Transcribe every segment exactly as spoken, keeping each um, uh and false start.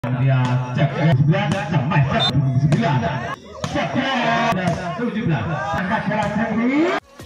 Dia cek sembilan sampai sembilan tujuh belas angkat keras ini.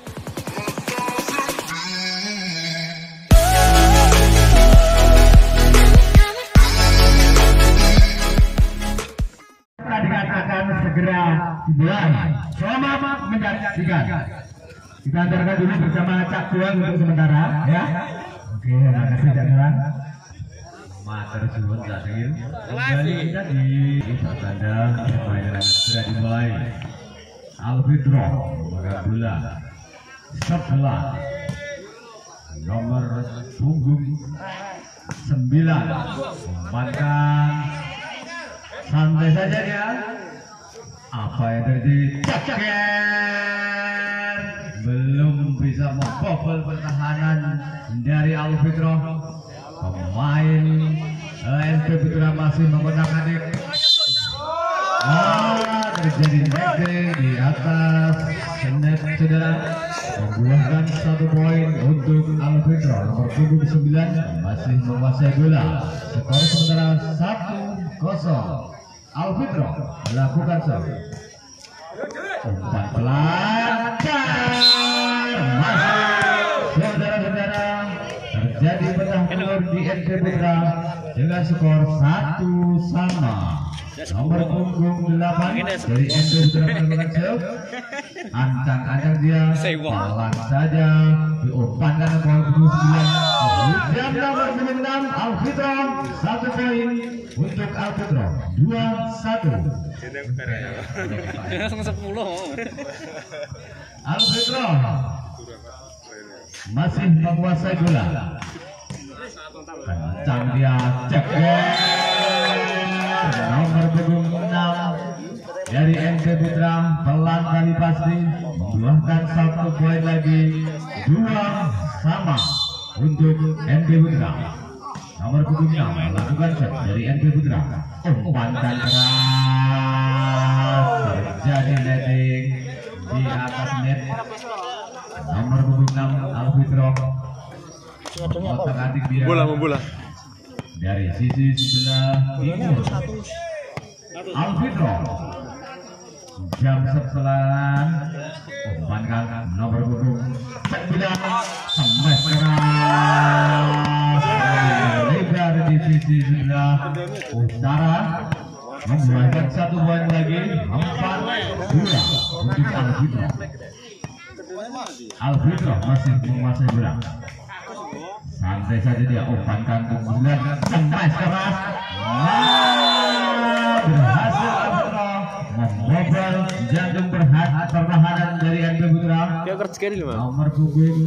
Pertandingan akan segera dimulai. Selamat menyaksikan. Kita antarkan dulu bersama Cak Buang untuk sementara, ya. Oke, terima kasih Cak Buang. Mater suwun Zadil. Kembali kita di tanda permainan sudah dimulai. Alfitro bola sebelah nomor punggung sembilan memankan santai saja dia. Apa yang terjadi? Ceker belum bisa membobol pertahanan dari Alfitro. Pemain N P Putra masih menggunakan dek. Ah, terjadi netting di atas net saudara, membuahkan satu poin untuk Alfitro nomor punggung sembilan masih menguasai bola. Skor sementara satu kosong. Alfitro melakukan serve. Umpan pelancar masuk saudara-saudara. Terjadi petang telur di N P Putra dengan skor satu sama. Nomor punggung delapan dari N P Putra melakukan serve. Ancang-ancang dia pelan saja diumpankan ke nomor punggung sembilan. Jam nomor punggung enam Alfitro satu poin untuk Alfitro dua satu. Langsung sepuluh. Alfitro masih menguasai bola. Kencang dia ceker nomor punggung enam dari N P Putra pelan kali pasti membuahkan satu poin lagi. Dua sama untuk N P Putra. Nomor punggung enam melakukan set dari N P Putra. Umpankan keras terjadi netting di atas net. Nomor punggung enam Alfitro bola bola dari sisi sebelah timur. Alfitro jam sebelah umpankan nomor punggung sembilan smash keras lebar di sisi sebelah utara membuahkan satu poin lagi. Empat dua untuk Alfitro. Alfitro masih menguasai bola. Santai saja dia umpankan kemudian smash keras. Nah, berhasil Alfitro membobol jantung pertahanan dari N P Putra. Nomor punggung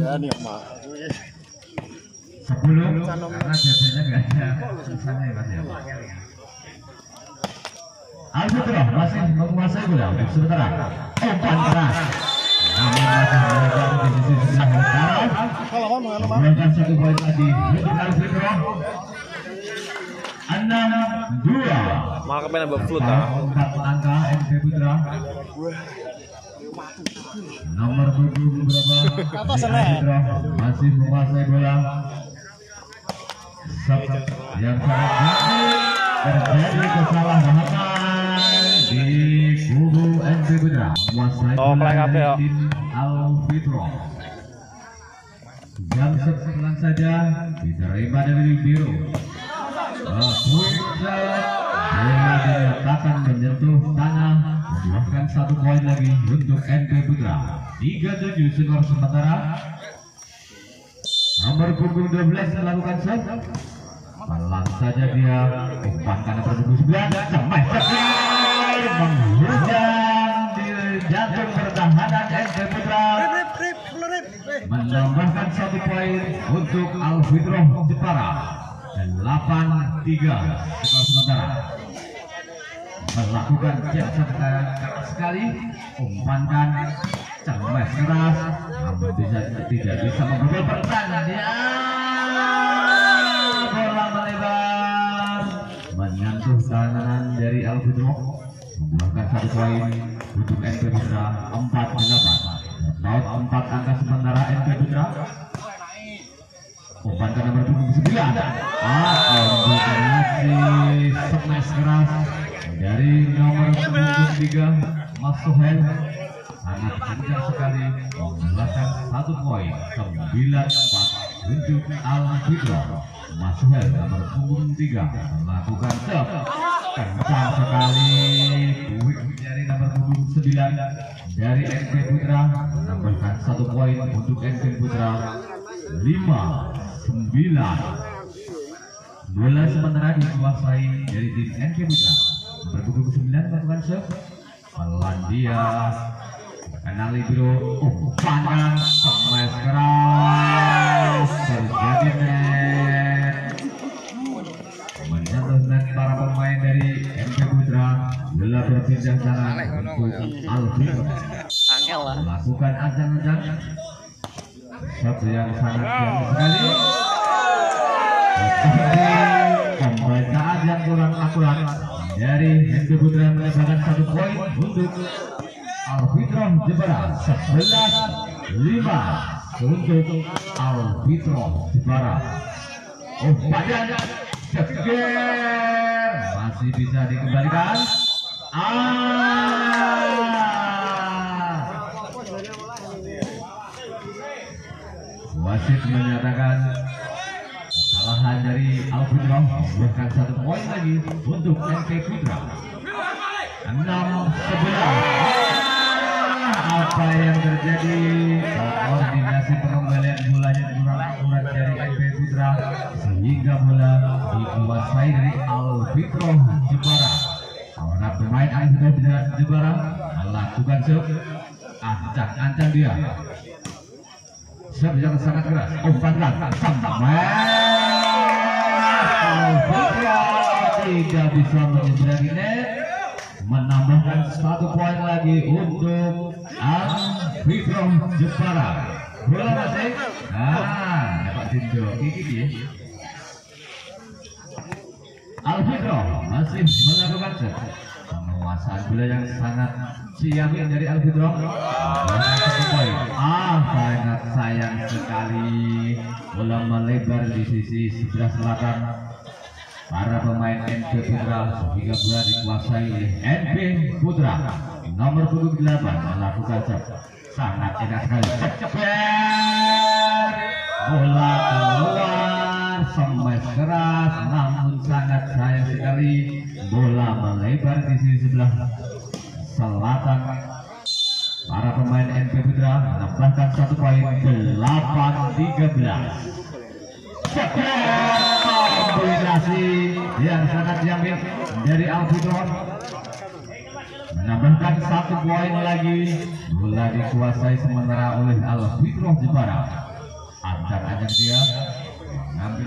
sepuluh karena biasanya nggak ada tulisannya ya Mas ya. Alfitro masih menguasai bola untuk sementara. Umpan keras. Namun masih melebar di sisi sebelah utara. Membuahkan satu poin lagi untuk Alfitro. Enam dua. Malah kepengen bawa flut empat angka N P Putra. Nomor punggung berapa? Alfitro masih menguasai bola. Yang sangat baik terjadi kesalahan di kubu N P Putra. Oh, play tim Alfitro. Jam sebelas saja diterima dari biru. Puncak bola dinyatakan menyentuh tanah, membuahkan satu poin lagi untuk N P Putra. Tiga tujuh skor sementara. Nomor punggung dua belas melakukan serve. Pelan saja dia umpankan nomor punggung sembilan. Smash ceker menghujam di jantung pertahanan N P Putra. Menambahkan satu poin untuk Alfitro Jepara. Delapan tiga skor sementara. Melakukan jasa keras sekali, umpankan smash keras, namun tidak tidak bisa membobol pertahanan. Ya, bola melebar menyentuh tangan dari Alfitro, membuahkan satu poin untuk N P Putra. Empat delapan. Laut empat angka sementara N P Putra. umpan ke nomor punggung sembilan. Ah, kombinasi smash keras dari nomor punggung tiga Mas Sohel, sangat kencang sekali membuahkan satu poin. Sembilan empat untuk Alfitro. Mas Sohel nomor punggung tiga melakukan serve kencang sekali, buik dari nomor punggung sembilan dari N P Putra menambahkan satu poin untuk N P Putra. Lima sembilan. Bola sementara dikuasai dari tim N P Putra. Nomor punggung sembilan melakukan serve, pelan dia kenal libero, umpan smash keras terjadi net, menyentuh net para pemain dari N P Putra. Bola berpindah tangan untuk Alvin melakukan ancang-ancang serve yang sangat jauh sekali. Pembacaan yang kurang akurat dari N P Putra menambahkan satu poin untuk Alfitro Jepara. Sebelas lima untuk Alfitro Jepara. Umpan seger masih bisa dikembalikan. Ah, wasit menyatakan kesalahan dari Alfitro, bahkan satu poin lagi untuk N P Putra. Enam sebelas. Apa yang terjadi? Koordinasi pengembalian bolanya kurang akurat dari N P Putra sehingga bola dikuasai dari Alfitro Jepara. Para pemain Alfitro Jepara melakukan serve, ancang-ancang dia. Serve yang sangat keras, umpan sampai Alfitro tidak bisa menyeberangi net, menambahkan satu poin lagi untuk Alfitro Jepara. Bola masih, nah dapat tinjau gigi ya. Alfitro masih melakukan serve, penguasaan bola yang sangat ciamik dari Alfitro. Satu poin. Ah, sangat sayang sekali bola melebar di sisi sebelah selatan para pemain N P Putra sehingga bola dikuasai oleh N P Putra. Nomor punggung delapan melakukan serve, sangat enak sekali. Cepat bola keluar, smash keras, namun sangat sayang sekali bola melebar di sisi sebelah selatan. Para pemain N P Putra menambahkan satu poin. Delapan tiga belas. Kombinasi yang sangat jamin dari Alfitro menambahkan satu poin lagi. Bola dikuasai sementara oleh Alfitro Jepara. Ancang-ancang dia mengambil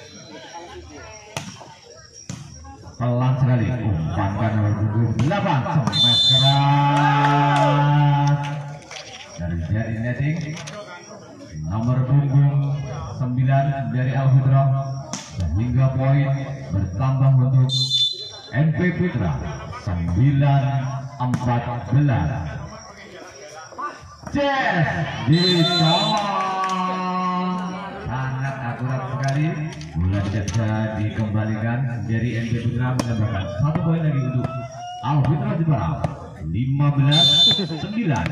pelan sekali, umpan ke nomor punggung delapan, smash keras dari jadi netting. Nomor punggung sembilan dari Alfitro sehingga poin bertambah untuk N P Putra. Sembilan empat belas. Yes, ditolong sangat akurat sekali. Bola tidak bisa dikembalikan dari N P Putra, menambahkan satu poin lagi untuk Alfitro Jepara. Lima belas sembilan.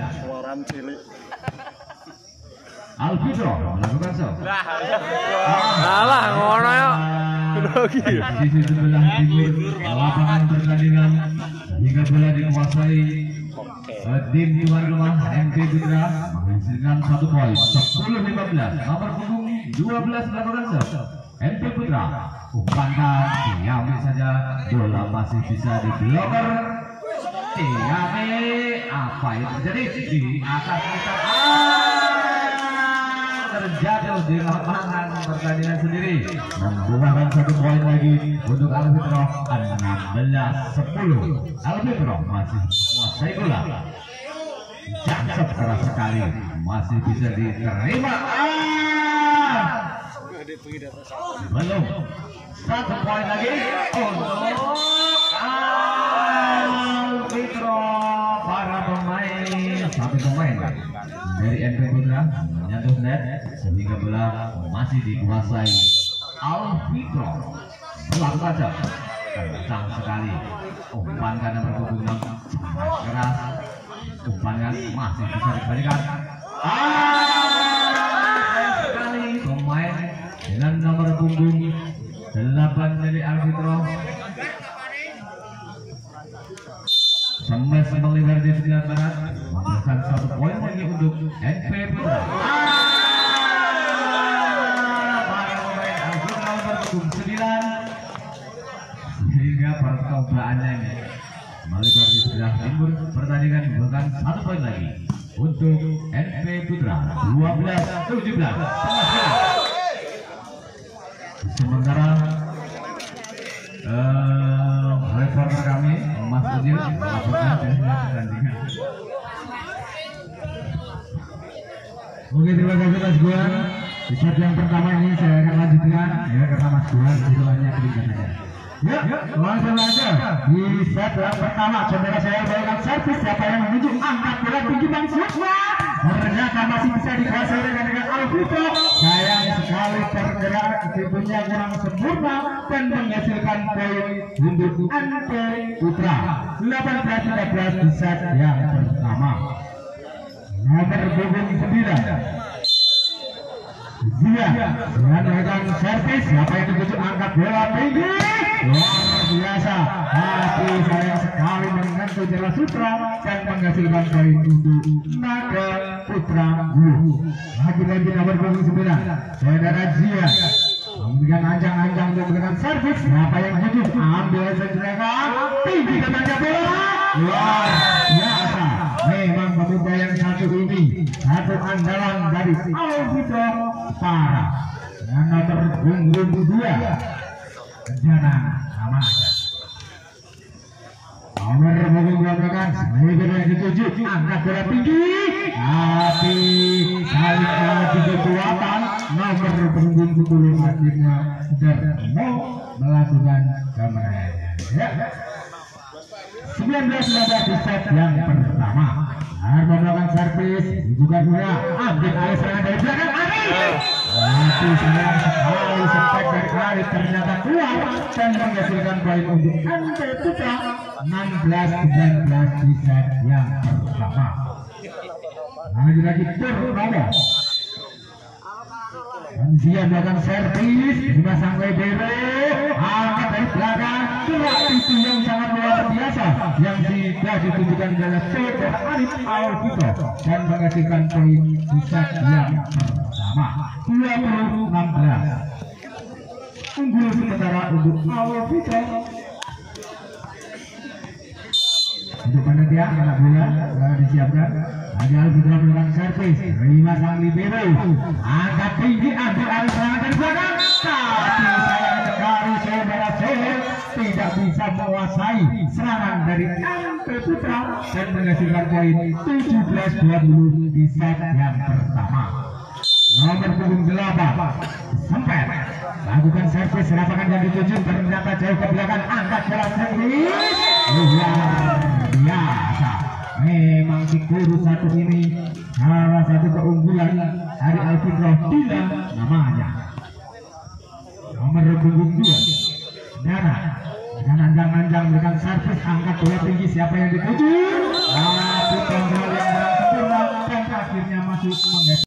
Alfitro melakukan serve. Alah, ngono ya. Sisi sebelah timur lapangan pertandingan hingga bola dikuasai tim tuan rumah N P Putra menghasilkan satu poin. Sepuluh lima belas. Nomor punggung dua belas melakukan serve. N P Putra umpankan, diambil saja, bola masih bisa dibloker. Diambil, apa yang terjadi di atas kita? Terjatuh di lapangan pertandingan sendiri, membuahkan satu poin lagi untuk Alfitro. Enam belas sepuluh. Alfitro masih menguasai bola. Jangkep keras sekali, masih bisa diterima. Ah! Belum, satu poin lagi untuk Alfitro. Para pemain, satu pemain dari N P Putra menyentuh net sehingga bola masih dikuasai Alvito. Pelan saja, kencang sekali. Umpan kanan berhubungan sangat keras. Umpan kan masih bisa dikembalikan. Ah, sekali pemain dengan nomor punggung delapan dari Alvito. Sembes melebar di sebelah barat, memberikan satu poin lagi untuk N P Putra. Para pemain Alvito nomor punggung sembilan, sehingga percobaannya ini melebar di sebelah timur pertandingan memberikan satu poin lagi untuk N P Putra. Dua belas tujuh belas. Sementara uh, reporter kami Mas Udil melaporkan dari pertandingan. Oke, terima kasih Mas Guan. Di set yang pertama ini saya akan lanjutkan ya karena Mas Guan judulnya keringkan saja. Ya, langsung aja di set yang pertama. Saudara saya bawakan servis. Siapa yang menuju angkat bola tinggi Bang Sukma. Ternyata masih bisa dikuasai dengan dengan Alvito. Sayang sekali pergerakan ibunya kurang sempurna dan menghasilkan poin untuk N P Putra. delapan belas tiga belas di set yang pertama. Nomor punggung sembilan. Zia dengan megang servis. Siapa yang dituju angkat bola tinggi luar biasa, tapi sayang sekali menyentuh Jala Sutra dan menghasilkan poin untuk Naga Putra Guru. Lagi-lagi nomor punggung sembilan saudara Zia memberikan anjang-anjang untuk memberikan servis. Siapa yang dituju ambil saja tinggi kepada bola luar biasa. Memang pemuda yang satu ini satu andalan dari Alvito Para dengan nomor punggung dua Kenjana namanya. Nomor punggung dua belakang sebagai yang dituju angkat bola tinggi, tapi saling lagi kekuatan nomor punggung sepuluh akhirnya sudah mau melakukan kemenangannya. Ya. sembilan belas sembilan belas di set yang pertama. Harus melakukan servis, juga punya ambil alih serangan dari belakang Ari. Tapi sayang sekali sempat dari Ari ternyata keluar dan menghasilkan poin untuk N P Putra. Enam belas sembilan belas di set yang pertama. Lagi-lagi Purnomo. Dan dia melakukan servis, dipasang Lebero, angkat dari belakang, gerak itu yang sangat luar biasa yang sudah ditunjukkan oleh saudara Arif Alvito dan menghasilkan poin di set yang pertama. Dua puluh enam belas unggul sementara untuk Alvito. Untuk panitia anak bola telah disiapkan. Lagi Alvito melakukan servis, terima sang libero, angkat tinggi, ambil alih serangan dari belakang. Tapi sayang sekali saudara Sohel tidak bisa menguasai serangan dari N P Putra dan menghasilkan poin tujuh belas dua puluh di set yang pertama. Nomor punggung delapan Sempet lakukan servis, rasakan yang dituju ternyata jauh ke belakang, angkat bola tinggi luar biasa. Memang di guru satu ini salah satu keunggulan dari Alvito Dina namanya. Nomor punggung dua Dana dengan anjang-anjang berikan servis, angkat bola tinggi. Siapa yang dituju? Tapi kontrol yang kurang sempurna dan akhirnya masuk menghasilkan